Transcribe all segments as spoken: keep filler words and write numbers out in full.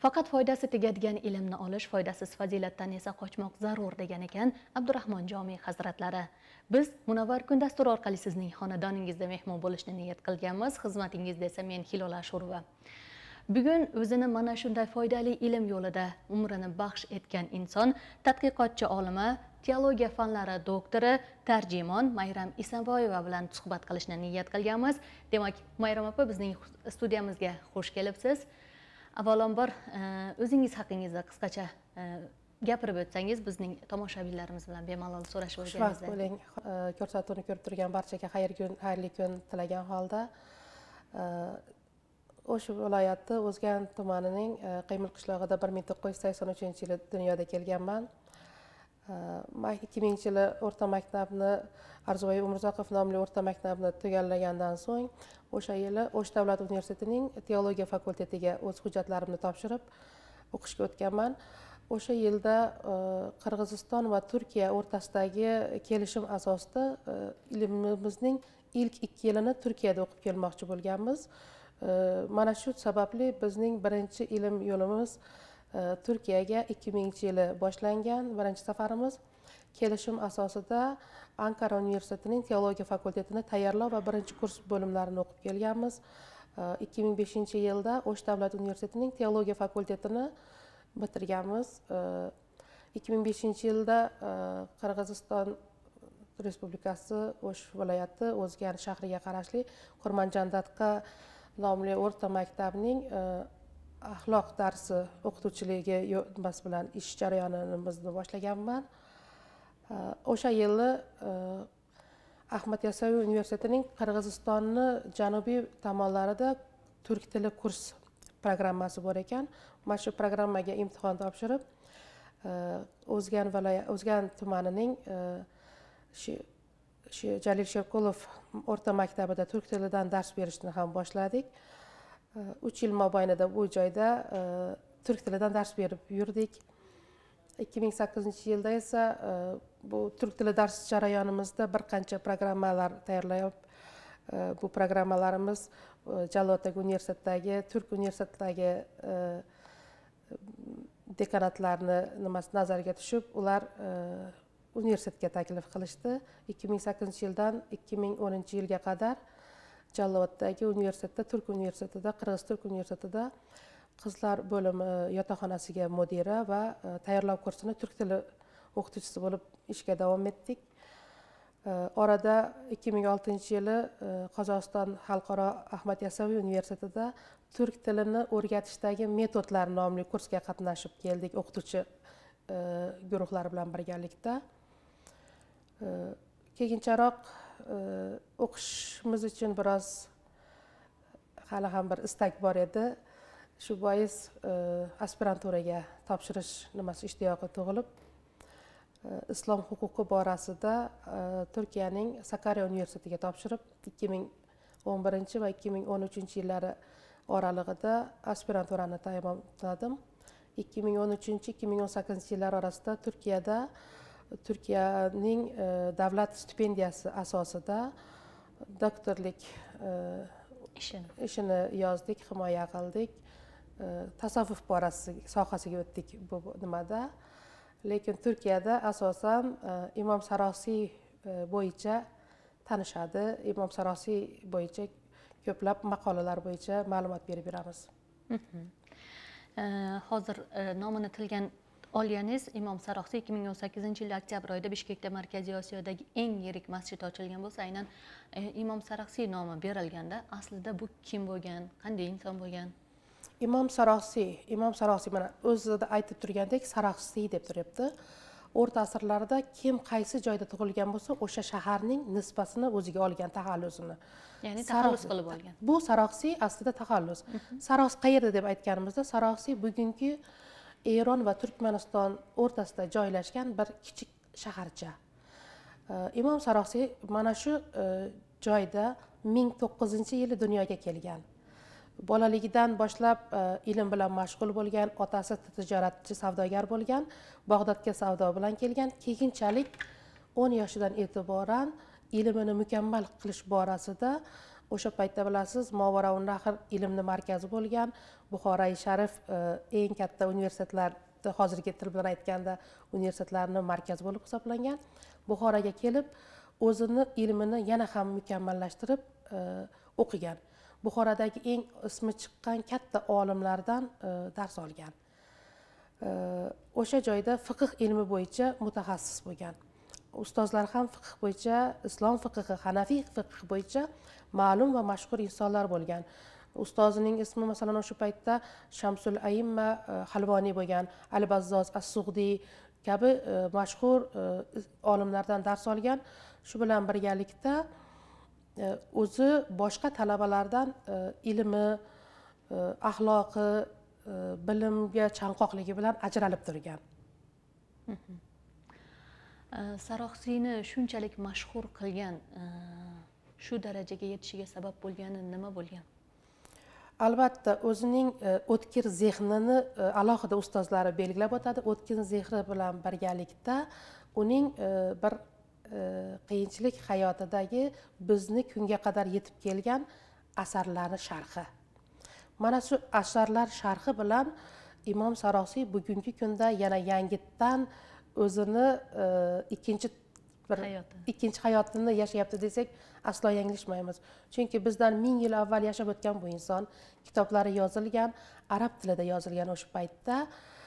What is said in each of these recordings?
Faqat foydasi tegadigan ilmni olish, foydasiz fazilatdan esa qochmoq zarur degan ekan Abdurahmon Jomiy hazratlari. Biz Munavvar kun dasturi orqali sizning xonadoningizda mehmon bo'lishni niyat qilganmiz. Xizmatingizda esa men Hilola Ashurova. Bugun o'zini mana shunday foydali ilm yo'lida umrini baxsh etgan inson, tadqiqotchi olima, teologiya fanlari doktori, tarjimon Mayram Isanboyeva bilan suhbat qilishni niyat qilganmiz. Demak, Mayram opa bizning studiyamizga xush kelibsiz. Avvalambor o'zingiz haqingizda qisqacha gapirib o'tsangiz, bizning tomoshabinlarimiz bilan bemalol so'rashib o'rganamiz. Xushvaqt bo'ling. Ko'rsatuvni ko'rib turgan barchaga xayrli kun, xayrli kun tilagan holda o'sha viloyatda O'zgan tumanining Qiymil qishlog'ida bir ming to'qqiz yuz sakson uchinchi yili dunyoda kelganman. ikki minginchi yili o'rta maktabni Arzuvoy Umurzoqov nomli o'rta maktabni tugallagandan so'ng o'sha yili O'sh davlat universitetining teologiya fakultetiga o'z hujjatlarimni topshirib o'qishga o'tganman. O'sha yilda Qirg'iziston va Turkiya o'rtasidagi kelishim asosida ilmimizning ilk ikki yilini Turkiyada o'qib kelmoqchi bo'lganmiz. Mana shu sababli bizning birinchi ilm yo'limiz Turkiyaga ikki minginchi yili boshlangan. Birinchi safarimiz kelishim asosida Ankara universitetining teologiya fakultetini tayyorlov va birinchi kurs bo'limlarini o'qib kelganmiz. ikki ming beshinchi yilda O'sh davlat universitetining teologiya fakultetini bitirganmiz. ikki ming beshinchi yilda Qirg'iziston Respublikasi O'sh viloyati O'zgan shahriga qarashli Xurmanjandatqa nomli o'rta maktabning axloq darsi o'qituvchiligi yo'lmas bilan ish jarayonimizni boshlaganman. O'sha yili Ahmad Yasaviy universitetining Qirg'izistonni janubiy tomonlarida turk tili kurs programmasi bor ekan. Mana shu programmaga imtihon topshirib, O'zgan viloyat O'zgan tumanining shu Jalil Sherqulov o'rta maktabida turk tilidan dars berishni ham boshladik. uch yil mobaynida bu joyda turk tilidan dars berib yurdik. ikki ming sakkizinchi yilda esa bu turk tili dars jarayonimizda bir qancha programmalar tayyorlayib, bu programmalarimiz Jalolotdagi universitetdagi, Turk universitetidagi dekanatlarni nimasi nazarga tushib, ular universitetga taklif qilishdi. ikki ming sakkizinchi yildan ikki ming o'ninchi yilga qadar Jaloloddagi universitetda, Turk universitetida, Qirg'iz Turk universitetida qizlar bo'limi yotoqxonasiga mudira va tayyorlov kursini turk tili o'qituvchisi bo'lib ishga davom etdik. Orada ikki ming oltinchi yili Qozog'iston Xalqaro Ahmad Yasaviy universitetida turk tilini o'rgatishdagi metodlar nomli kursga qatnashib keldik o'qituvchi guruhlari bilan birgalikda. Keyinchalik o'qishimiz uchun biroz hali ham bir istak bor edi. Shu bois aspiranturaga topshirish nimasi ishtiyoqi tug'ilib, islom huquqi borasida Turkiyaning Sakarya universitetiga topshirib, ikki ming o'n birinchi va ikki ming o'n uchinchi yillari oralig'ida aspiranturani tamomladim. ikki ming o'n uchinchi ikki ming o'n sakkizinchi yillar orasida Turkiyada Turkiyaning davlat stipendiyasi asosida doktorlik ishini yozdik, himoya qildik. Tasavvuf borasi sohasiga o'tdik bu nimada. Lekin Turkiyada asosan Imom Sarosiy bo'yicha tanishadi. Imom Sarosiy bo'yicha ko'plab maqolalar bo'yicha ma'lumot berib beramiz. Hozir nomini tilgan olganingiz Imom Sarosiy ikki ming o'n sakkizinchi yil oktyabr oyida Bishkekda Markaziy Osiyodagi eng yirik masjid ochilgan bo'lsa, aynan Imom Sarosiy nomi berilganda, aslida bu kim bo'lgan, qanday inson bo'lgan? Imom Sarosiy, Imom Sarosiy mana o'zida aytib turgandek Sarosiy deb turibdi. O'rta asrlarda kim qaysi joyda tug'ilgan bo'lsa, o'sha shaharning nisbasini o'ziga olgan, taxallusini. Ya'ni taxallus qilib olgan. Bu Sarosiy aslida taxallus. Saros qayerda deb aytganimizda, Sarosiy bugungi Eron va Turkmaniston o'rtasida joylashgan bir kichik shaharcha. Imom Sarosiy mana shu joyda ming to'qqizinchi yili dunyoga kelgan. Bolaligidan boshlab ilm bilan mashg'ul bo'lgan, otasi tijoratchi, savdogar bo'lgan, Bag'dodga savdo bilan kelgan. Keyinchalik o'n yoshidan e'tiboran ilmini mukammal qilish borasida o'sha paytda bilasiz Movarounnahr ilmni markazi bo'lgan, Buxorai Sharif eng katta universitetlar, hozirgi til bilan aytganda universitetlarning markazi bo'lib hisoblangan. Buxoroga kelib, o'zini ilmini yana ham mukammallashtirib o'qigan. Buxorodagi eng ismi chiqqan katta olimlardan dars olgan. O'sha joyda fiqh ilmi bo'yicha mutaxassis bo'lgan. Ustozlar ham fiqh bo'yicha, islom fiqhi, hanafiy fiqh bo'yicha ma'lum va mashhur insonlar bo'lgan. Ustozining ismi masalan o'sha paytda Shamsul Aimma Halvoniy bo'lgan, Al-Bazzoz, As-Sug'diy kabi mashhur olimlardan dars olgan. Shu bilan birgalikda o'zi boshqa talabalardan ilmi, axloqi, bilimga chanqoqligi bilan ajralib turgan. Saroqsiyni shunchalik mashhur qilgan, shu darajaga yetishiga sabab bo'lgani nima bo'lgan? Albatta, o'zining o'tkir zehnini alohida ustozlari belgilab o'tadi. O'tkir zehri bilan birgalikda uning bir qiyinchilik hayotidagi bizni kunga qadar yetib kelgan asarlari sharhi. Mana shu asarlar sharhi bilan Imom Saroqsiy bugungi kunda yana yangitdan o'zini ikkinchi bir ikkinchi hayotini yashayapti desak aslo yanglishmaymiz. Chunki bizdan ming yil avval yashab o'tgan bu inson, kitoblari yozilgan, arab tilida yozilgan o'sha paytda.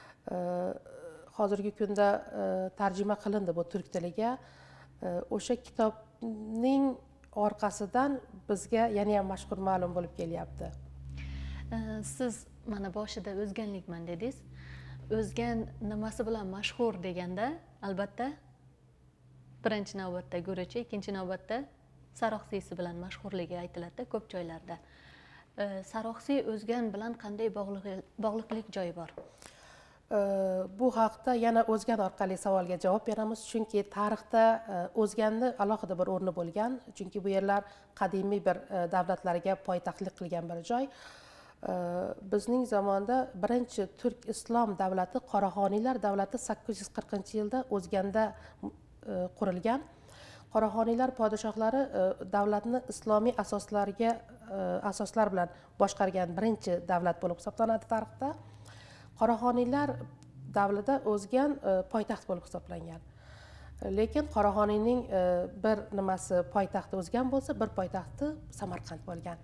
Hozirgi kunda tarjima qilindi bu turk tiliga. O'sha kitobning orqasidan bizga yana ham mashhur ma'lum bo'lib kelyapti. Siz mana boshida o'zganlikman dedingiz. O'zgan nimasi bilan mashhur deganda, albatta birinchi navbatda Go'richi, ikkinchi navbatda Saroqsiysi bilan mashhurligi aytiladi ko'p joylarda. Saroqsiy o'zgan bilan qanday bog'liqlik joyi bor? Bu haqda yana o'zgan orqali savolga javob beramiz, chunki tarixda o'zganni alohida bir o'rni bo'lgan, chunki bu yerlar qadimiy bir davlatlarga poytaxtlik qilgan bir joy. Bizning zamonda birinchi turk islom davlati Qoraxoniylar davlati sakkiz yuz qirqinchi yilda O'zganda qurilgan. Qoraxoniylar podshohlari davlatni islomiy asoslarga asoslar bilan boshqargan birinchi davlat bo'lib hisoblanadi tarixda. Qoraxoniylar davrida O'zgan poytaxt bo'lib hisoblangan. Lekin Qoraxoniyning bir nimasi poytaxti O'zgan bo'lsa, bir poytaxti Samarqand bo'lgan.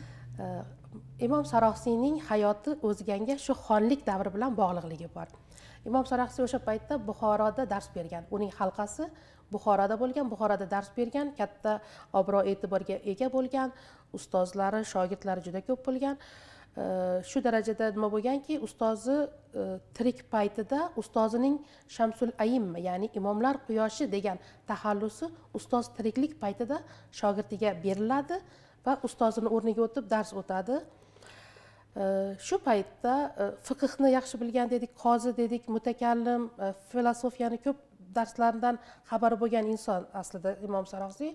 Imom Saroqsiyning hayoti O'zganga shu xonlik davri bilan bog'liqligi bor. Imom Saroqsiy o'sha paytda Buxoroda dars bergan. Uning halqasi Buxoroda bo'lgan, Buxoroda dars bergan, katta obro' e'tiborga ega bo'lgan, ustozlari, shogirdlari juda ko'p bo'lgan. Shu darajada nima bo'lganki, ustozi tirik paytida ustozining Shamsul Aimma, ya'ni imomlar quyoshi degan taxallusi ustoz tiriklik paytida shogirdiga beriladi va ustozini o'rniga o'tib dars o'tadi. Shu paytda fiqhni yaxshi bilgan dedik, qozi dedik, mutakallim, filosofiyani ko'p darslaridan xabari bo'lgan inson aslida Imom Saroqsiy.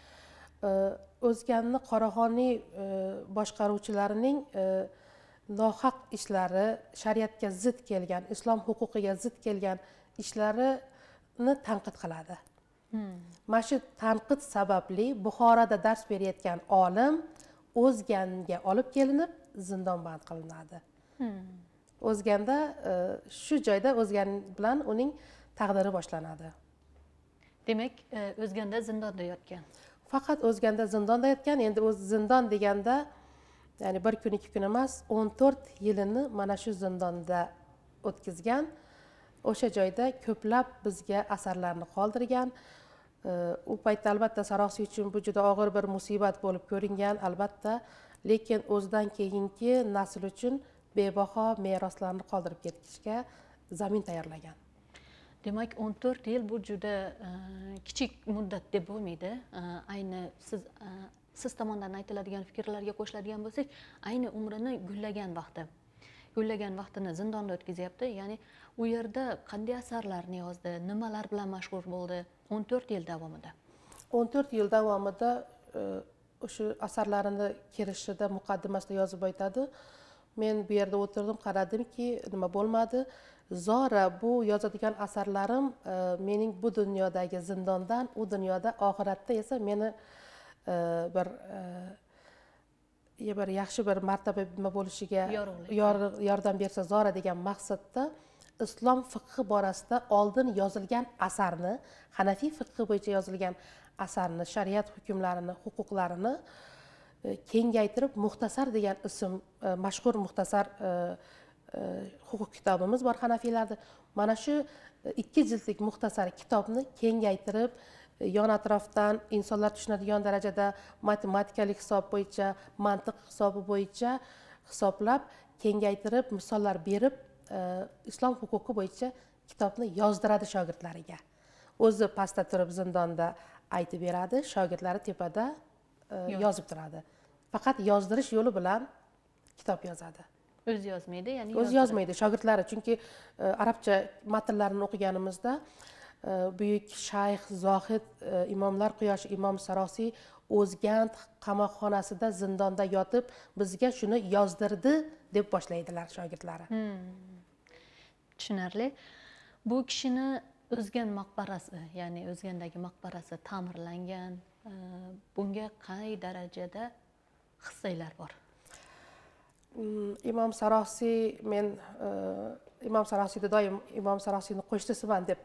O'zganni Qoraxoniy boshqaruvchilarining nohaq ishlari, shariatga zid kelgan, islom huquqiga zid kelgan ishlarini tanqid qiladi. Mana shu tanqid sababli Buxoroda dars berayotgan olim O'zganga olib kelinib zindonband qilinadi. O'zganda shu joyda O'zgan bilan uning taqdiri boshlanadi. Demak, O'zganda zindonda yotgan. Faqat O'zganda zindonda yotgan. Endi o'z zindon deganda, ya'ni bir kun, ikki kun emas, o'n to'rt yilini mana shu zindonda o'tkazgan. O'sha joyda ko'plab bizga asarlarni qoldirgan. U paytda albatta Saroqsiy uchun bu juda og'ir bir musibat bo'lib ko'ringan, albatta, lekin o'zidan keyingi nasl uchun bebaho meroslarni qoldirib ketishga zamin tayyorlagan. Demak, o'n to'rt yil bu juda kichik muddat deb bo'lmaydi. Ayni siz siz tomonidan aytiladigan fikrlarga qo'shiladigan bo'lsak, ayni umrini gullagan vaqti. Gullagan vaqtini zindonda o'tkazyapti. Ya'ni u yerda qanday asarlarni yozdi, nimalar bilan mashhur bo'ldi o'n to'rt yil davomida? o'n to'rt yil davomida o'sha asarlarini kirishida muqaddimasida yozib aytadi. Men bu yerda o'tirdim, qaradimki, nima bo'lmadi. Zora bu yozadigan asarlarim mening bu dunyodagi zindondan u dunyoda oxiratda esa meni bir bir yaxshi bir martaba nima bo'lishiga Yorug'lik. yordam bersa zora degan maqsadda islom fiqhi borasida oldin yozilgan asarni, Hanafiy fiqhi bo'yicha yozilgan asarni, shariat hukmlarini, huquqlarini kengaytirib muxtasar degan ism, mashhur muxtasar huquq kitobimiz bor Hanafiylarda. Mana shu ikki jildlik muxtasar kitobni kengaytirib, yon atrofdan insonlar tushunadigan darajada matematikalik hisob bo'yicha, mantiq hisobi bo'yicha hisoblab, kengaytirib, misollar berib, islom huquqi bo'yicha kitobni yozdiradi shogirdlariga. O'zi pastda turib zindonda aytib beradi, shogirdlari tepada yozib turadi. Faqat yozdirish yo'li bilan kitob yozadi. O'zi yozmaydi, ya'ni o'zi yozmaydi shogirdlari, chunki arabcha matnlarni o'qiganimizda buyuk shayx, zohid, imomlar quyoshi Imom Sarosiy O'zgand qamoqxonasida zindonda yotib bizga shuni yozdirdi deb boshlaydilar shogirdlari. Tushunarli. Bu kishini O'zgan maqbarasi, ya'ni O'zgandagi maqbarasi ta'mirlangan. Bunga qay darajada hissanglar bor? Imom Sarosiy, men Imom Sarosiyni doim Imom Sarosiyni qo'shnisiman deb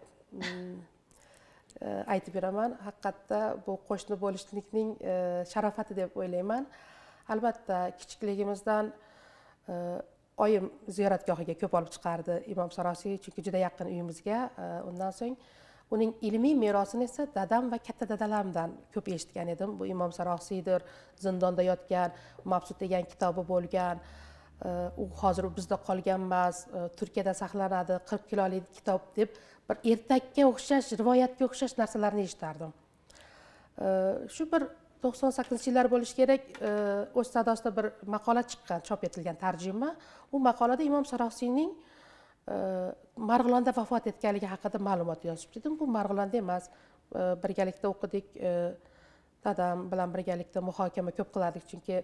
aytib beraman. Haqiqatda bu qo'shni bo'lishlikning sharofati deb o'ylayman. Albatta, kichikligimizdan oyim ziyoratgohiga ko'p olib chiqardi Imom Sarosiy, chunki juda yaqin uyimizga. Undan so'ng uning ilmiy merosini esa dadam va katta dadalarimdan ko'p eshitgan edim. Bu Imom Sarosiydir, zindonda yotgan, Mabsut degan kitobi bo'lgan. U hozir bizda qolgan emas, Turkiyada saqlanadi, qirq kilolik kitob deb bir ertakka o'xshash, rivoyatga o'xshash narsalarni eshitardim. Shu bir to'qson sakkizinchi yillar bo'lishi kerak, o'z sadosida bir maqola chiqqan, chop etilgan tarjima. U maqolada Imom Sarosiyning Marg'ilonda vafot etganligi haqida ma'lumot yozib edim. Bu Marg'ilonda emas, birgalikda o'qidik, dadam bilan birgalikda muhokama ko'p qilardik, chunki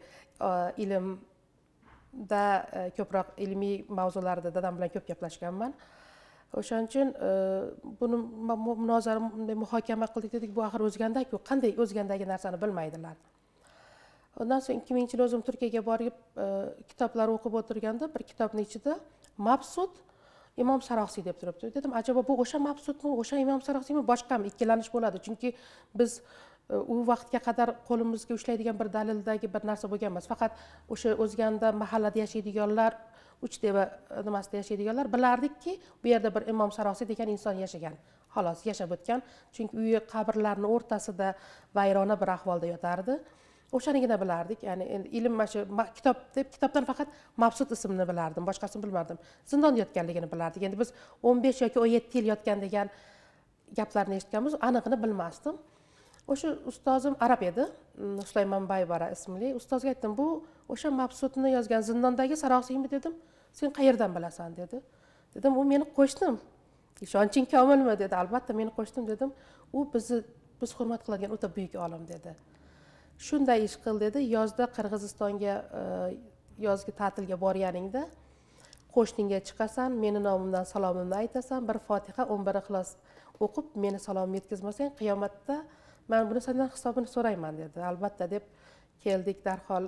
ilmda ko'proq ilmiy mavzularda dadam bilan ko'p gaplashganman. O'shaning uchun buni munozara, muhokama qildik, dedik, bu axir O'zgandaku, qanday O'zgandagi narsani bilmaydilar. Ondan so'ng ikki minginchi yil o'zim Turkiyaga borib kitoblar o'qib o'tirganda bir kitobning ichida Mabsut Imom Sarosiy deb turibdi. Dedim, ajabo bu o'sha Mabsutmi, o'sha Imom Sarosiymi, boshqami? Ikkilanish bo'ladi, chunki biz u vaqtga qadar qo'limizga ushlaydigan bir dalildagi bir narsa bo'lgan emas. Faqat o'sha O'zganda mahallada yashaydiganlar, Uchteva nimasida yashaydiganlar bilardikki, bu yerda bir Imom Sarosiy degan inson yashagan. Xolos, yashab o'tgan. Chunki uyi qabrlarning o'rtasida vayrona bir ahvolda yotardi. O'shanigina bilardik. Ya'ni endi ilm mana shu kitob deb kitobdan faqat Mabsut ismini bilardim, boshqasini bilmardim. Zindonda yotganligini bilardik. Endi biz o'n besh yoki o'n yetti yil yotgan degan gaplarni eshitganmiz, aniqini bilmasdim. O'sha ustozim arab edi, Sulaymon Baybara ismli. Ustozga aytdim, bu o'sha Mabsutni yozgan zindondagi Sarosiymi dedim. Sen qayerdan bilasan dedi. Dedim, u meni qo'shnim. Ishonching komilmi dedi. Albatta meni qo'shnim dedim. U bizni biz hurmat qiladigan o'ta buyuk olim dedi. Shunday ish qil dedi. Yozda Qirg'izistonga yozgi ta'tilga borganingda qo'shningga chiqasan, meni nomimdan salomimni aytasan, bir Fotiha, o'n bir Ixlos o'qib, meni salomimni yetkazmasang, qiyomatda men buni sendan hisobini so'rayman dedi. Albatta deb keldik, darhol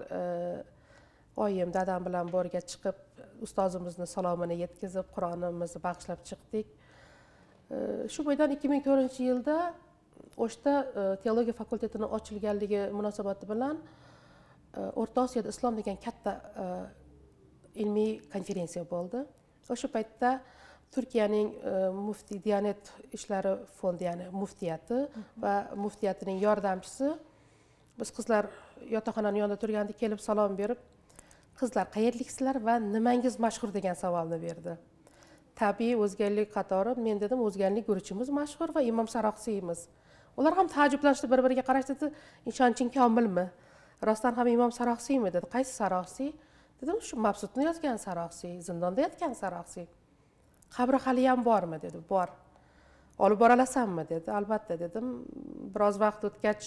oyim dadam bilan borga chiqib, ustozimizni salomini yetkazib, Qur'onimizni bag'ishlab chiqdik. Shu bo'yidan ikki ming to'rtinchi yilda O'shda teologiya fakultetining ochilganligi munosabati bilan O'rta Osiyoda islom degan katta ilmiy konferensiya bo'ldi. O'sha paytda Turkiyaning muftiy Diyanet ishlari fondi, ya'ni muftiyati va muftiyatining yordamchisi biz qizlar yotoqxonaning yonida turganda kelib salom berib, qizlar qayerliksizlar va nimangiz mashhur degan savolni berdi. Tabiiy o'zganlik qatori men dedim, o'zganlik guruchimiz mashhur va Imom Sarosiymiz. Ular ham taajjublanishdi, bir-biriga qarashdi, ishonching komilmi? Rostdan ham Imom Sarosiymi dedi. Qaysi Sarosiy? Dedim, shu Mabsutni yozgan Sarosiy, zindonda yotgan Sarosiy. Qabri hali ham bormi dedi. Bor. Olib bora olasanmi dedi. Albatta dedim. Biroz vaqt o'tgach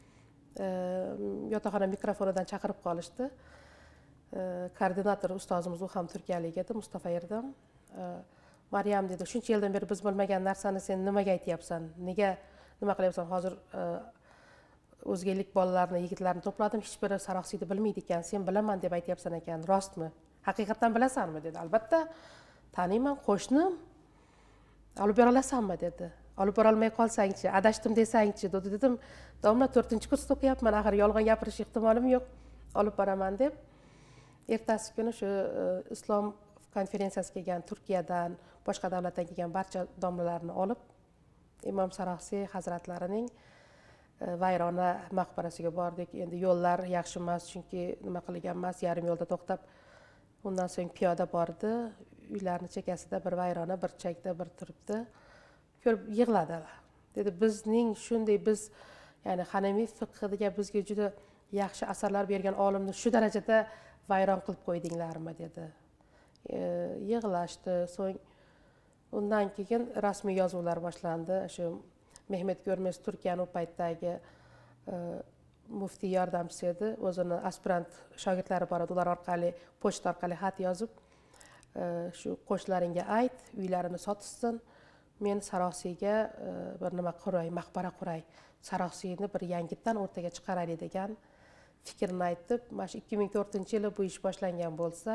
yotoqxona mikrofonidan chaqirib qolishdi. Koordinator ustozimiz, u ham turkiyalik edi, Mustafa Erdam. Maryam dedi, shuncha yildan beri biz bilmagan narsani sen nimaga aytyapsan? Nega nima qilyapsan? Hozir o'zgalik bolalarni, yigitlarni to'pladim. Hech biri Saroqsiyni bilmaydi ekan. Sen bilaman deb aytyapsan ekan. Rostmi? Haqiqatan bilasanmi dedi. Albatta, taniyman, qo'shnim. Olib bera olasanmi dedi. Olib bora olmay qolsangchi, adashdim desangchi dedi. Dedim, domla to'rtinchi kursda o'qiyapman, axir yolg'on gapirish ehtimolim yo'q. Olib boraman deb. Ertasi kuni shu islom konferensiyasiga kelgan Turkiyadan, boshqa davlatdan kelgan barcha domlalarni olib Imom Saroqsiy hazratlarining vayrona maqbarasiga bordik. Endi yo'llar yaxshi emas, chunki nima qilgan emas, yarim yo'lda to'xtab, undan so'ng piyoda bordi. Uylarning chekkasida bir vayrona, bir chakda bir turibdi. Ko'rib yig'ladilar. Dedi, bizning shunday biz, ya'ni Hanafiy fiqhiga bizga juda yaxshi asarlar bergan olimni shu darajada vayron qilib qo'ydinglarmi dedi. E, yig'lashdi. So'ng undan keyin rasmiy yozuvlar boshlandi. Shu Mehmet Görmez Turkiyaning u paytdagi e, muftiy yordamchisi edi. O'zini aspirant shogirdlari bor edi. Ular orqali, pochta orqali xat yozib, e, shu qo'shlaringga ayt, uylarini sotishsin. Men Saroqsiyga e, bir nima quray, maqbara quray. Saroqsiyni bir yangitdan o'rtaga chiqaraylik degan fikrni aytib, mana shu ikki ming to'rtinchi yili bu ish boshlangan bo'lsa,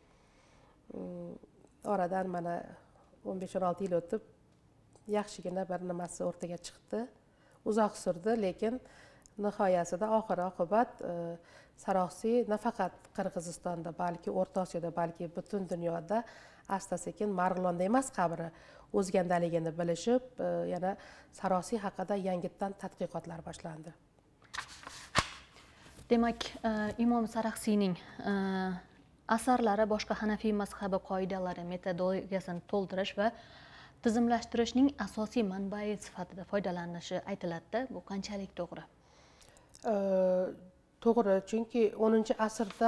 oradan mana o'n besh o'n olti yil o'tib, yaxshigina bir nimasi o'rtaga chiqdi. Uzoq surdi, lekin nihoyasida oxir oqibat Saroqsiy nafaqat Qirg'izistonda, balki O'rta Osiyoda, balki butun dunyoda asta-sekin Marg'ilonda emas, qabri o'zgandaligini bilishib, yana Saroqsiy haqida yangitdan tadqiqotlar boshlandi. Demak, Imom Saroqsiyning asarlari boshqa Hanafiy mazhabi qoidalari, metodologiyasini to'ldirish va tizimlashtirishning asosiy manbai sifatida foydalanishi aytiladi. Bu qanchalik to'g'ri? To'g'ri, chunki o'ninchi asrda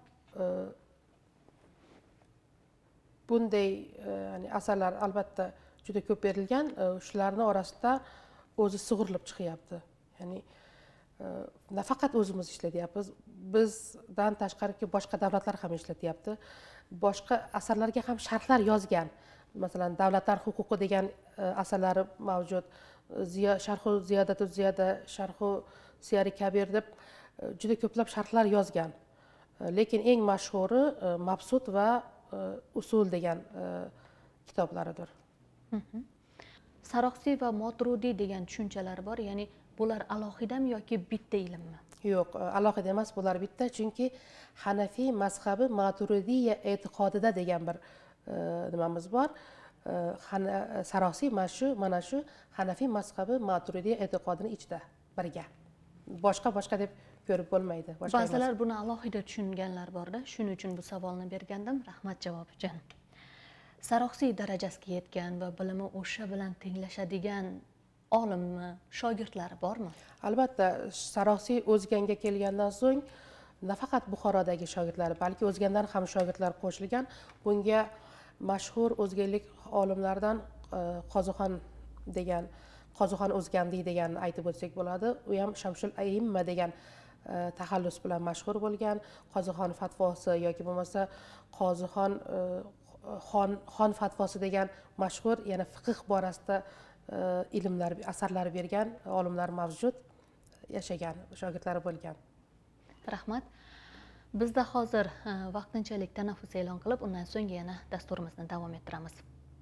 bunday ya'ni asarlar albatta juda ko'p berilgan. Shularning orasida o'zi sug'urilib chiqyapti. Ya'ni nafaqat o'zimiz ishlatyapmiz, bizdan tashqariki boshqa davlatlar ham ishlatyapti. Boshqa asarlarga ham sharhlar yozgan. Masalan, Davlatlar huquqi degan asarlari mavjud. Ziyo sharhu ziyodatu ziyoda, sharhu siyari kabir deb juda ko'plab sharhlar yozgan. Lekin eng mashhuri Mabsut va Usul degan kitoblaridir. Saroqsiy va Motrudiy degan tushunchalar bor, ya'ni bular alohidami yoki bitta ilmmi? Yo'q, alohida emas, bular bitta, chunki Hanafiy mazhabi Maturidiya e'tiqodida degan bir nimamiz bor. Saroqsiy mana shu, mana shu Hanafiy mazhabi Maturidiya e'tiqodini ichida birga. Boshqa-boshqa deb ko'rib bo'lmaydi. Ba'zilar buni alohida tushunganlar borda, shuning uchun bu savolni bergandim. Rahmat javob uchun. Saroqsiy darajasiga yetgan va bilimi o'sha bilan tenglashadigan olimmi, shogirdlari bormi? Albatta, Saroqsiy o'zganga kelgandan so'ng nafaqat Buxorodagi shogirdlari, balki o'zgandan ham shogirdlar qo'shilgan. Bunga mashhur o'zganlik olimlardan Qo'zixon degan, Qo'zixon O'zgandiy deganni aytib o'tsak bo'ladi. U ham Shamshul Aimma degan taxallus bilan mashhur bo'lgan. Qo'zixon fatvosi yoki bo'lmasa Qo'zixon xon xon fatvosi degan mashhur, yana fiqh borasida ilmlar, asarlar bergan olimlar mavjud, yashagan, shogirdlari bo'lgan. Rahmat. Bizda hozir vaqtinchalik tanaffus e'lon qilib, undan so'ng yana dasturimizni davom ettiramiz.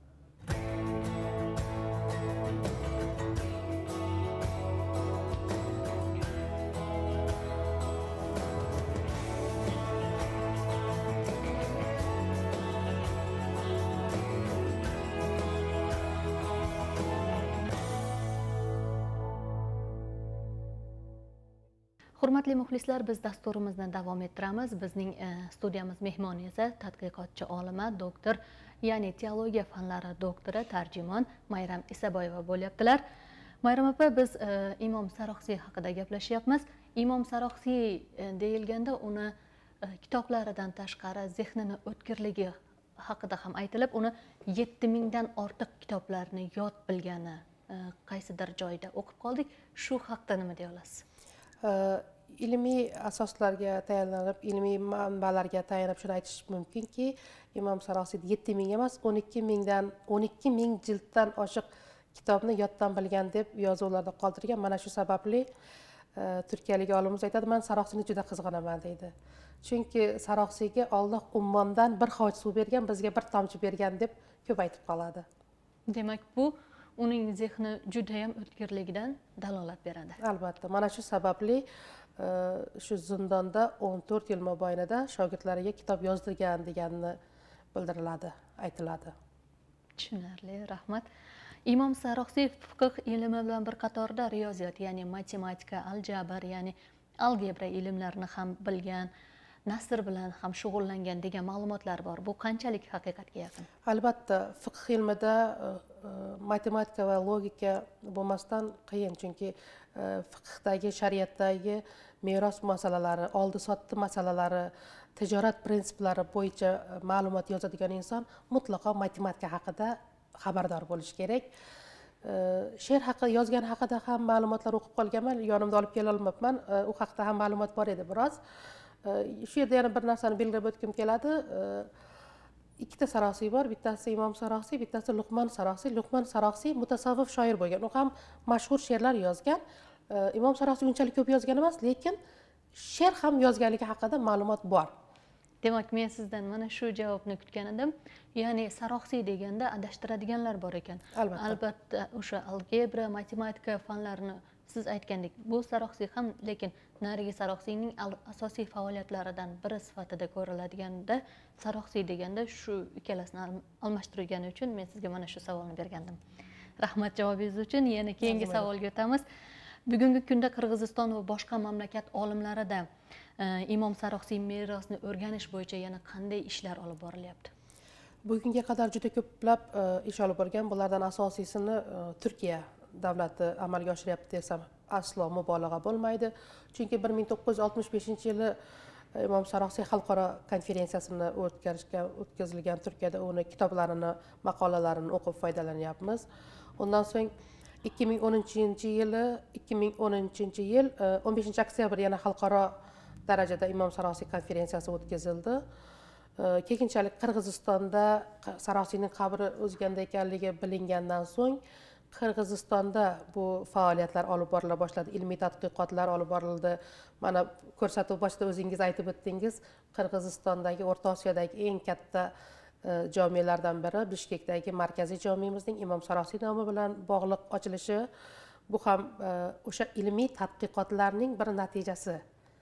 Hurmatli muxlislar, biz dasturimizni davom ettiramiz. Bizning studiyamiz mehmoni esa tadqiqotchi olima, doktor, ya'ni teologiya fanlari doktori, tarjimon Mayram Isaboyeva bo'lyaptilar. Mayram opa, biz Imom Saroqsiy haqida gaplashyapmiz. Imom Saroqsiy deyilganda uni kitoblaridan tashqari zehnini o'tkirligi haqida ham aytilib, uni yetti mingdan ortiq kitoblarni yod bilgani qaysidir joyda o'qib qoldik. Shu haqida nima deya olasiz? Ilmiy asoslarga tayanib, ilmiy manbalarga tayanib shuni aytish mumkinki, Imom Saroqsiy yetti ming emas, o'n ikki mingdan o'n ikki ming jilddan oshiq kitobni yoddan bilgan deb yozuvlarda qoldirgan. Mana shu sababli turkiyalik olimimiz aytadi, man Saroqsini juda qizg'anaman deydi. Chunki Saroqsiga Alloh ummondan bir hovuch suv bergan, bizga bir tomchi bergan deb ko'p aytib qoladi. Demak, bu uning zehni juda ham o'tkirligidan dalolat beradi. Albatta, mana shu sababli shu zindonda o'n to'rt yil mobaynida shogirdlariga kitob yozdirgan deganini bildiriladi, aytiladi. Tushunarli, rahmat. Imom Saroqsiy fiqh ilmi bilan bir qatorda riyoziyot, ya'ni matematika, aljabr, ya'ni algebra ilmlarini ham bilgan, nasr bilan ham shug'ullangan degan ma'lumotlar bor. Bu qanchalik haqiqatga yaqin? Albatta, fiqh ilmida matematika va logika bo'lmasdan qiyin, chunki fiqhdagi, shariatdagi meros masalalari, oldi-sotdi masalalari, tijorat prinsiplari bo'yicha ma'lumot yozadigan inson mutlaqo matematika haqida xabardor bo'lishi kerak. She'r haqida yozgan haqida ham ma'lumotlar o'qib qolganman, yonimda olib kela olmabman. U haqida ham ma'lumot bor edi biroz. Shu yerda yana bir narsani belgilab o'tgim keladi. Ikkita Saroqsiy bor, bittasi Imom Saroqsiy, bittasi Luqmon Saroqsiy. Luqmon Saroqsiy mutasavvif shoir bo'lgan. U ham mashhur she'rlar yozgan. Imom Saroqsiy unchalik ko'p yozgan emas, lekin she'r ham yozganligi haqida ma'lumot bor. Demak, men sizdan mana shu javobni kutgan edim. Ya'ni Saroqsiy deganda adashtiradiganlar bor ekan. Albatta. Albatta, o'sha algebra, matematika fanlarini siz aytgandek, bu Saroqsiy ham, lekin narigi Saroqsiyning asosiy faoliyatlaridan biri sifatida ko'riladiganda, Saroqsiy deganda shu ikkalasini almashtirgani uchun men sizga mana shu savolni bergandim. Rahmat javobingiz uchun. Yana keyingi savolga o'tamiz. Bugungi kunda Qirg'iziston va boshqa mamlakat olimlarida Imom Saroqsiy merosini o'rganish bo'yicha yana qanday ishlar olib borilyapti? Bugunga qadar juda ko'plab ish olib borgan, bulardan asosiysini Turkiya davlati amalga oshiryapti desam aslo mubolag'a bo'lmaydi. Chunki bir ming to'qqiz yuz oltmish beshinchi yili Imom Saroqsiy xalqaro konferensiyasini o'tkazishga o'tkazilgan Turkiyada uni kitoblarini, maqolalarini o'qib foydalanyapmiz. Undan so'ng ikki ming o'ninchi yili ikki ming o'ninchi yil o'n beshinchi oktyabr yana xalqaro darajada Imom Saroqsiy konferensiyasi o'tkazildi. Keyinchalik Qirg'izistonda Saroqsiyning qabri o'zganda ekanligi bilingandan so'ng Qirg'izistonda bu faoliyatlar olib borila boshladi, ilmiy tadqiqotlar olib borildi. Mana ko'rsatuv boshida o'zingiz aytib o'tdingiz, Qirg'izistondagi, O'rta Osiyodagi eng katta jamilardan biri Bishkekdagi markaziy jamimizning Imom Saroqsiy nomi bilan bog'liq ochilishi, bu ham o'sha ilmiy tadqiqotlarning bir natijasi.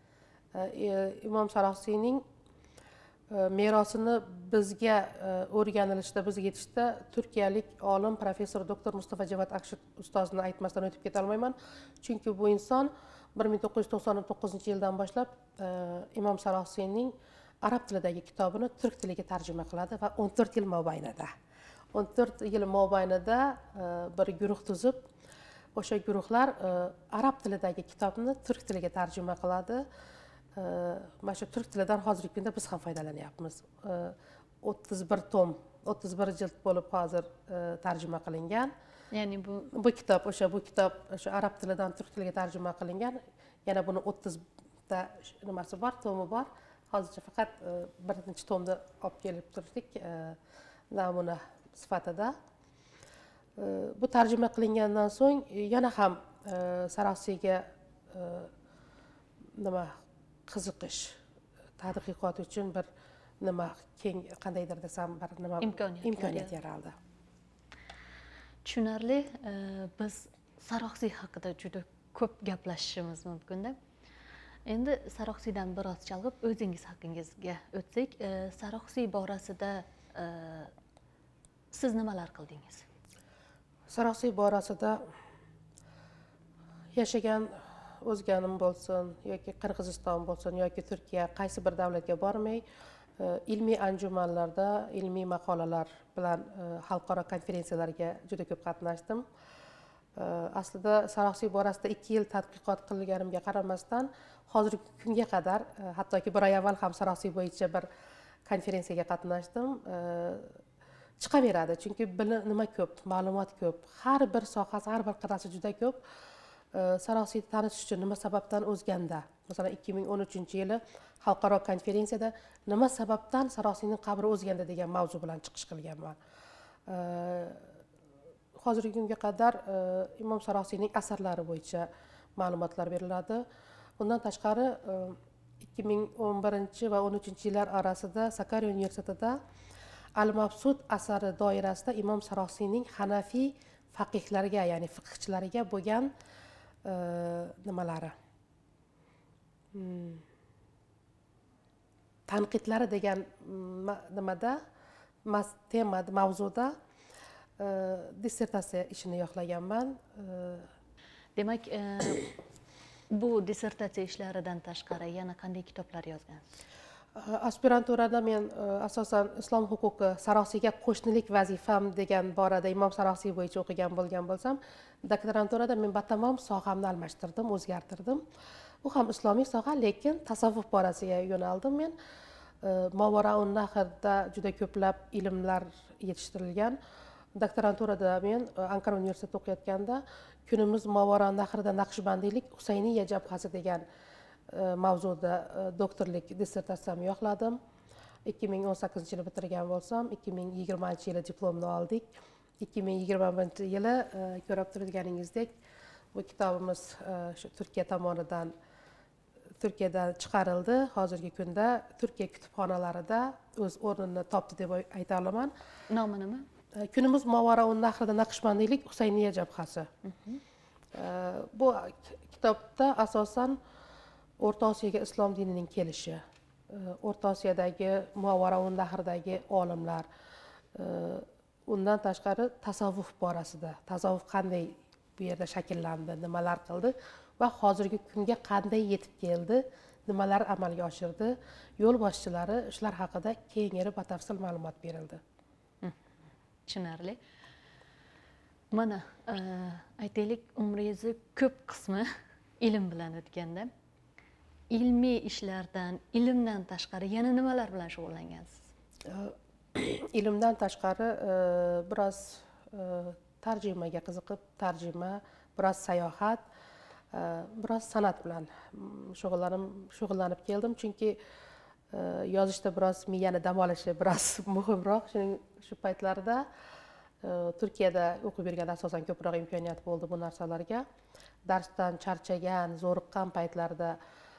Imom Saroqsiyning merosini bizga o'rganilishda, bizga yetishda turkiyalik olim professor doktor Mustafa Javad Akshit ustozni aytmasdan o'tib keta olmayman. Chunki bu inson bir ming to'qqiz yuz to'qson to'qqizinchi yildan boshlab Imom Saroqsiyning arab tilidagi kitobini turk tiliga tarjima qiladi va o'n to'rt yil mobaynida o'n to'rt yil mobaynida bir guruh tuzib, o'sha guruhlar arab tilidagi kitobni turk tiliga tarjima qiladi. Mana shu turk tilidan hozirgi kunda biz ham foydalanyapmiz. o'ttiz bir tom, o'ttiz bir jild bo'lib hozir tarjima qilingan. Ya'ni bu bu kitob o'sha bu kitob o'sha arab tilidan turk tiliga tarjima qilingan. Yana buni o'ttiz ta nimasi bor, tomi bor. Hozircha faqat birinchi tomni olib kelib turdik namuna sifatida. Bu tarjima qilingandan so'ng yana ham Saroqsiyga nima qiziqish, tadqiqot uchun bir nima keng qandaydir desam bir nima imkoniyat yaraldi. Tushunarli. Biz Saroqsiy haqida juda ko'p gaplashishimiz mumkin-da. Endi Saroqsiydan biroz chalg'ib o'zingiz haqingizga o'tsak, Saroqsiy borasida siz nimalar qildingiz? Saroqsiy borasida yashagan o'zganim bo'lsin yoki Qirg'iziston bo'lsin yoki Turkiya, qaysi bir davlatga bormay, ilmiy anjumanlarda, ilmiy maqolalar bilan xalqaro konferensiyalarga juda ko'p qatnashdim. Aslida Saroqsiy borasida ikki yil tadqiqot qilganimga qaramasdan, hozirgi kunga qadar, hattoki bir oy avval ham Saroqsiy bo'yicha bir konferensiyaga qatnashdim. Chiqaveradi, chunki bilim nima ko'p, ma'lumot ko'p, har bir sohasi, har bir qirrasi juda ko'p. Saroqsiyni tanitish uchun nima sababdan o'zganda, masalan ikki ming o'n uchinchi yili xalqaro konferensiyada nima sababdan Saroqsiyning qabri o'zganda degan mavzu bilan chiqish qilganman. Hozirgi kunga qadar Imom Saroqsiyning asarlari bo'yicha ma'lumotlar beriladi. Undan tashqari ikki ming o'n birinchi va o'n uchinchi yillar orasida Sakarya universitetida Al-Mabsut asari doirasida Imom Sarosiyning Hanafiy faqihlarga, ya'ni fiqhchilariga bo'lgan nimalari tanqidlari degan nimada tema mavzuda dissertatsiya ishini yoqlaganman. Demak, bu dissertatsiya ishlaridan tashqari yana qanday kitoblar yozgansiz? Aspiranturada men asosan islom huquqi, Sarosiyga qo'shnilik vazifam degan borada Imom Sarosiy bo'yicha o'qigan bo'lgan bo'lsam, doktoranturada men batamom sohamni almashtirdim, o'zgartirdim. U ham islomiy soha, lekin tasavvuf borasiga yo'naldim men. Mavoraun Nahrda juda ko'plab ilmlar yetishtirilgan. Doktoranturada men Ankara universitetida o'qiyotganda kunimiz Mavoraun Nahrda Naqshbandiylik Husayniya jabhasi degan mavzuda doktorlik dissertatsiyamni yoqladim. ikki ming o'n sakkizinchi yili bitirgan bo'lsam, ikki ming yigirmanchi yili diplomni oldik. ikki ming yigirma birinchi yili ko'rib turganingizdek, bu kitobimiz shu Turkiya tomonidan Turkiyadan chiqarildi. Hozirgi kunda Turkiya kutubxonalarida o'z o'rnini topdi deb ayta olaman. Nomi nima? Kunimiz Mavoraun Nahrda Naqshbandiylik Husayniya jabhasi. Bu kitobda asosan O'rta Osiyoga islom dinining kelishi, O'rta Osiyodagi Mavoraun Nahrdagi olimlar, undan tashqari tasavvuf borasida, tasavvuf qanday bu yerda shakllandi, nimalar qildi va hozirgi kunga qanday yetib keldi, nimalar amalga oshirdi, yo'l boshchilari shular haqida keyingi batafsil ma'lumot berildi. Tushunarli. Mana aytaylik, umringizni ko'p qismi ilm bilan o'tganda, ilmiy ishlardan, ilmdan tashqari yana nimalar bilan shug'ullangansiz? Ilmdan tashqari biroz tarjimaga qiziqib, tarjima, biroz sayohat, biroz san'at bilan shug'ullanib keldim, chunki yozishda biroz miyani dam olishi biroz muhimroq. Shuning shu paytlarda Turkiyada o'qib yurganda asosan ko'proq imkoniyat bo'ldi bu narsalarga. Darsdan charchagan, zo'riqqan paytlarda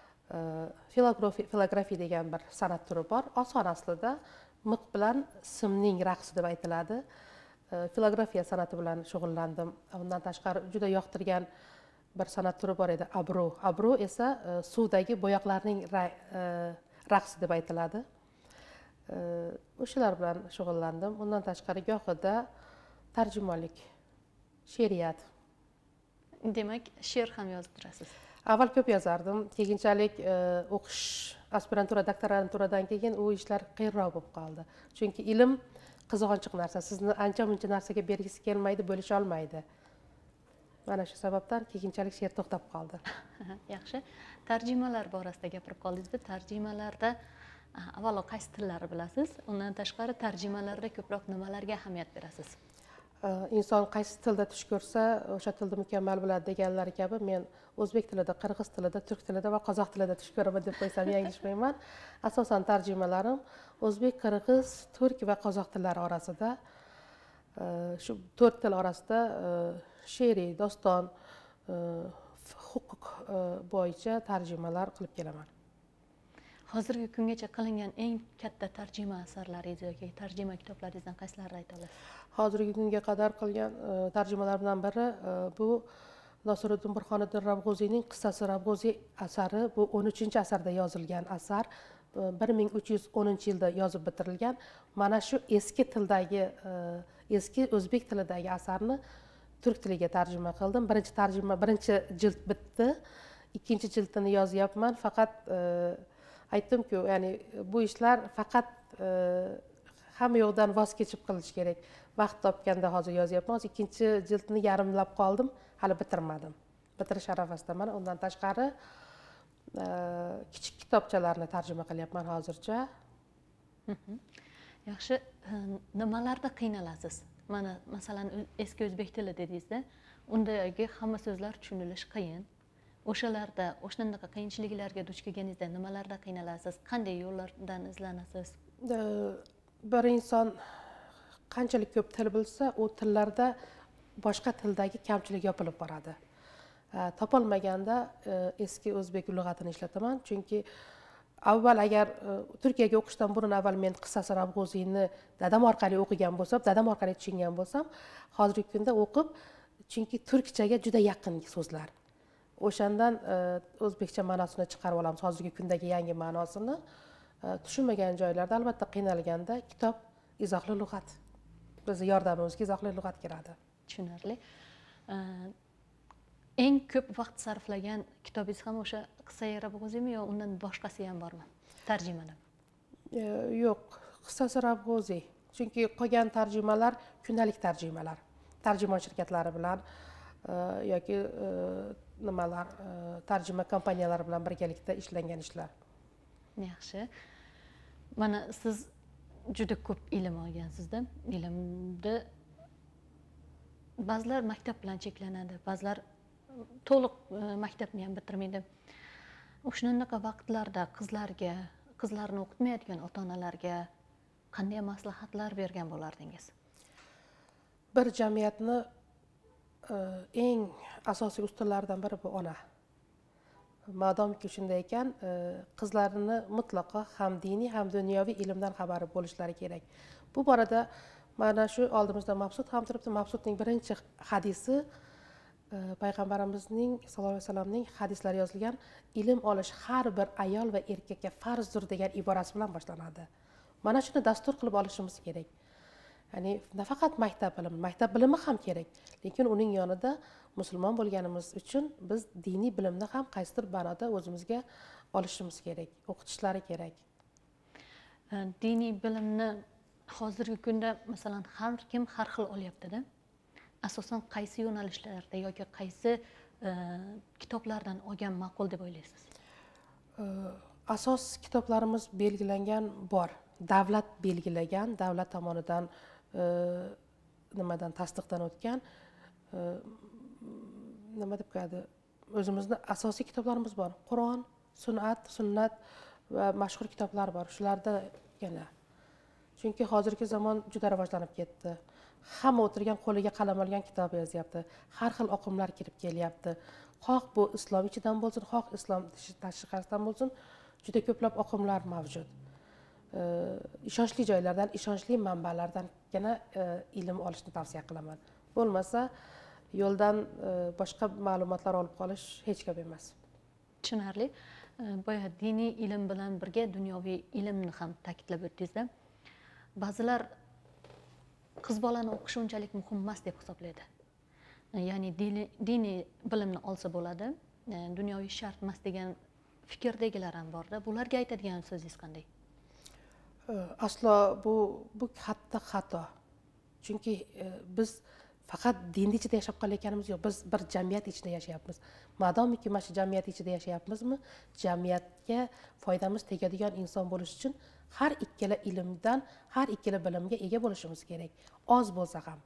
filografiya degan bir san'at turi bor. Oson aslida, miq bilan simning raqsi deb aytiladi. Filografiya san'ati bilan shug'ullandim. Undan tashqari juda yoqtirgan bir san'at turi bor edi, abru. Abru esa suvdagi bo'yoqlarning raqsi deb aytiladi. O'shalar bilan shug'ullandim. Undan tashqari gohida tarjimonlik, she'riyat. Demak, she'r ham yozib turasiz. Avval ko'p yozardim. Keyinchalik o'qish, aspirantura, doktoranturadan keyin u ishlar qiyinroq bo'lib qoldi. Chunki ilm qizg'onchiq narsa. Sizni ancha-muncha narsaga bergisi kelmaydi, bo'lisha olmaydi. Mana shu sababdan keyinchalik she'r to'xtab qoldi. Yaxshi. Tarjimalar borasida gapirib qoldingiz. Tarjimalarda avvalo qaysi tillarni bilasiz? Undan tashqari tarjimalarda ko'proq nimalarga ahamiyat berasiz? Inson qaysi tilda tush ko'rsa, o'sha tilni mukammal biladi deganlar kabi, men o'zbek tilida, qirg'iz tilida, turk tilida va qozoq tilida tush ko'raman deb qo'ysam yanglishmayman. Asosan tarjimalarim o'zbek, qirg'iz, turk va qozoq tillari orasida, shu to'rt til orasida she'riy, doston, huquq bo'yicha tarjimalar qilib kelaman. Hozirgi kungacha qilingan eng katta tarjima asarlaringiz yoki tarjima kitoblaringizdan qaysilarini ayta olasiz? Hozirgi kunga qadar qilgan tarjimalardan biri bu Nosiruddin Burxoniddin Rabg'uziyning Qissasi Rabg'uziy asari. Bu o'n uchinchi asarda yozilgan asar. bir ming uch yuz o'ninchi yilda yozib bitirilgan. Mana shu eski tildagi, eski o'zbek tilidagi asarni turk tiliga tarjima qildim. Birinchi tarjima, birinchi jild bitdi. Ikkinchi jildini yozyapman. Faqat aytdim-ku, ya'ni bu ishlar faqat hamma yo'qdan voz kechib qilish kerak. Vaqt topganda hozir yozyapman. Hozir ikkinchi jildni yarimlab qoldim, hali bitirmadim. Bitirish arafasidaman. Undan tashqari kichik kitobchalarni tarjima qilyapman hozircha. Yaxshi, nimalarda qiynalasiz? Mana masalan eski o'zbek tili dedingizda, undagi hamma so'zlar tushunilishi qiyin. O'shalarda, o'shanaqa qiyinchiliklarga duch kelganingizda nimalarda qiynalasiz? Qanday yo'llardan izlanasiz? Bir inson qanchalik ko'p til bilsa, u tillarda boshqa tildagi kamchilik yopilib boradi. Topolmaganda eski o'zbek lug'atini ishlataman, chunki avval agar Turkiyaga o'qishdan burun avval men Qissasi Rabg'uziyni dadam orqali o'qigan bo'lsam, dadam orqali tushungan bo'lsam, hozirgi kunda o'qib, chunki turkchaga juda yaqin so'zlar. O'shandan o'zbekcha ma'nosini chiqarib olamiz, hozirgi kundagi yangi ma'nosini. Tushunmagan joylarda albatta qiynalganda kitob izohli lug'at. Bizni yordamimizga izohli lug'at keladi. Tushunarli. Eng ko'p vaqt sarflagan kitobingiz ham o'sha Qissai Rabg'uziymi yo undan boshqasi ham bormi? Tarjimada? Yo'q, Qissasi Rabg'uziy. Chunki qolgan tarjimalar kundalik tarjimalar. Tarjimon shirkatlari bilan yoki nimalar, tarjima kompaniyalari bilan birgalikda ishlangan ishlar. Yaxshi. Mana siz juda ko'p ilm olgansizda. Ilmda ba'zilar maktab bilan cheklanadi, ba'zilar to'liq maktabni ham bitirmaydi. O'shanaqa vaqtlarda qizlarga, qizlarni o'qitmayotgan ota-onalarga qanday maslahatlar bergan bo'lardingiz? Bir jamiyatni eng asosiy ustunlaridan biri bu ona. Madomki shunday ekan, qizlarini mutlaqo ham diniy ham dunyoviy ilmdan xabari bo'lishlari kerak. Bu borada mana shu oldimizda Mabsut ham turibdi. Mabsutning birinchi hadisi payg'ambarimizning sallallohu alayhi vasallamning hadislari yozilgan ilm olish har bir ayol va erkakka farzdir degan iborasi bilan boshlanadi. Mana shuni dastur qilib olishimiz kerak. Ya'ni nafaqat maktab bilimi, maktab bilimi ham kerak, lekin uning yonida musulmon bo'lganimiz uchun biz diniy bilimni ham qaysidir ma'noda o'zimizga olishimiz kerak, o'qitishlari kerak. Diniy bilimni hozirgi kunda masalan har kim har xil olyapti-da. Asosan qaysi yo'nalishlarda yoki qaysi kitoblardan olgan ma'qul deb o'ylaysiz? Asos kitoblarimiz belgilangan bor. Davlat belgilagan, davlat tomonidan nimadan tasdiqdan o'tgan nima deb qo'yadi? O'zimizning asosiy kitoblarimiz bor. Qur'on, sunnat, sunnat va mashhur kitoblar bor. Shularda yana. Chunki hozirgi zamon juda rivojlanib ketdi. Hamma o'tirgan qo'liga qalam olgan kitob yozyapti. Har xil oqimlar kirib kelyapti. Xoh bu islom ichidan bo'lsin, xoh islom tashqarisidan bo'lsin, juda ko'plab oqimlar mavjud. Ishonchli joylardan, ishonchli manbalardan yana ilm olishni tavsiya qilaman. Bo'lmasa, yo'ldan boshqa ma'lumotlar olib qolish hech gap emas. Tushunarli. Boya diniy ilm bilan birga dunyoviy ilmni ham ta'kidlab o'tdingizda. Ba'zilar qiz bolani o'qish unchalik muhim emas deb hisoblaydi. Ya'ni diniy bilimni olsa bo'ladi, dunyoviy shart emas degan fikrdagilar ham bor-da. Bularga aytadigan so'zingiz qanday? Aslo bu bu katta xato. Chunki biz faqat din ichida yashab qolayotganimiz yo'q, biz bir jamiyat ichida yashayapmiz. Madomiki mana shu jamiyat ichida yashayapmizmi, jamiyatga foydamiz tegadigan inson bo'lish uchun har ikkala ilmdan, har ikkala bilimga ega bo'lishimiz kerak. Oz bo'lsa ham.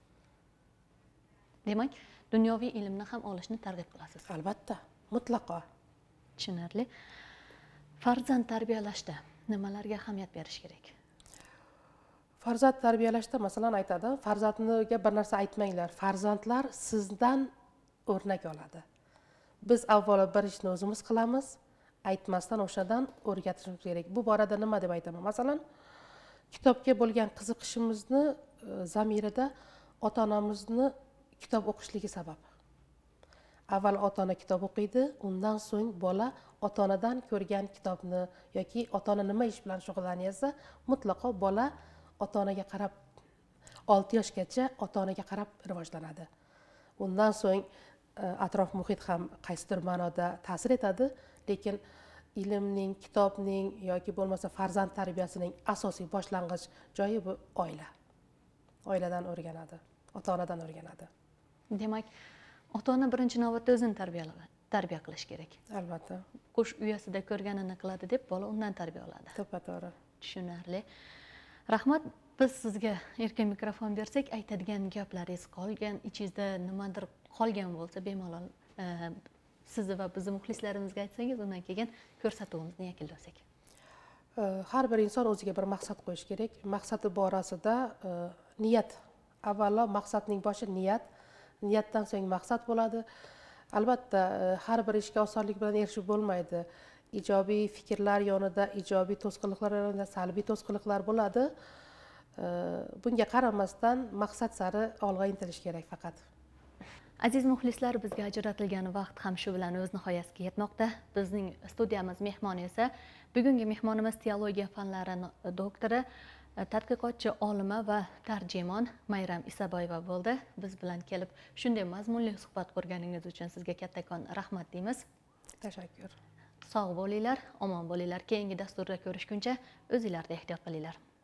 Demak, dunyoviy ilmni ham olishni targ'ib qilasiz. Albatta, mutlaqo. Tushunarli. Farzand tarbiyalashda nimalarga ahamiyat berish kerak? Farzand tarbiyalashda masalan aytadi, farzandga bir narsa aytmanglar, farzandlar sizdan o'rnak oladi. Biz avvalo bir ishni o'zimiz qilamiz, aytmasdan o'shadan o'rgatishimiz kerak. Bu borada nima deb aytaman? Masalan, kitobga bo'lgan qiziqishimizni zamirida ota-onamizni kitob o'qishligi sabab. Avval ota-ona kitob o'qiydi, undan so'ng bola ota-onadan ko'rgan kitobni yoki ota-ona nima ish bilan shug'ullanyapsa, mutlaqo bola ota-onaga qarab olti yoshgacha ota-onaga qarab rivojlanadi. Undan so'ng atrof muhit ham qaysidir ma'noda ta'sir etadi, lekin ilmning, kitobning yoki bo'lmasa farzand tarbiyasining asosiy boshlang'ich joyi bu oila. Oiladan o'rganadi, ota-onadan o'rganadi. Demak, ota-ona birinchi navbatda o'zini tarbiyaladi, tarbiya qilish kerak. Albatta. Qush uyasida ko'rganini qiladi deb bola undan tarbiya oladi. To'ppa-to'g'ri. Tushunarli. Rahmat, biz sizga erkin mikrofon bersak, aytadigan gaplaringiz qolgan, ichingizda nimadir qolgan bo'lsa, bemalol sizni va bizning muxlislarimizga aytsangiz, undan keyin ko'rsatuvimizni yakunlasak. Har bir inson o'ziga bir maqsad qo'yish kerak. Maqsadi borasida niyat. Avvalo maqsadning boshi niyat, niyatdan so'ng maqsad bo'ladi. albatta har bir ishga osonlik bilan erishib bo'lmaydi. Ijobiy fikrlar yonida ijobiy to'sqinliklar yonida salbiy to'sqinliklar bo'ladi. Bunga qaramasdan maqsad sari olg'a intilish kerak faqat. Aziz muxlislar, bizga ajratilgan vaqt ham shu bilan o'z nihoyasiga yetmoqda. Bizning studiyamiz mehmoni esa bugungi mehmonimiz teologiya fanlari doktori, tadqiqotchi, olima va tarjimon Mayram Isaboyeva bo'ldi. Biz bilan kelib shunday mazmunli suhbat qurganingiz uchun sizga kattakon rahmat deymiz. Tashakkur. Sog' bo'linglar, omon bo'linglar. Keyingi dasturda ko'rishguncha o'zingizlarga ehtiyot qilinglar.